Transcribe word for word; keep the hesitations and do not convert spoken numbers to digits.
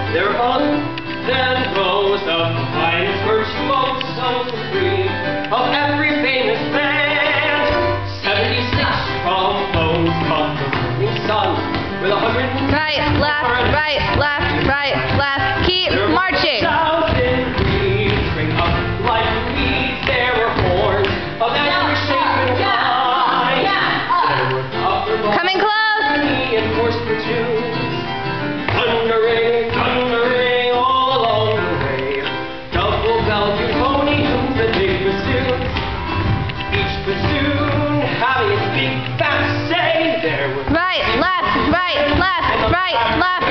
There up then goes the finest virtuoso supreme of every famous band. Seventy-six trombones caught the morning sun with a hundred and Right, left, right, left, right, left. Keep marching. thousand breeds spring up like weeds. There were horns of every shape and kind. There were upper Coming close. and horse platoons. Thundering, thundering all along the way. Double bell euphoniums and big bassoons. Each bassoon having its big fat say. There was Right, left, right, left, right, left.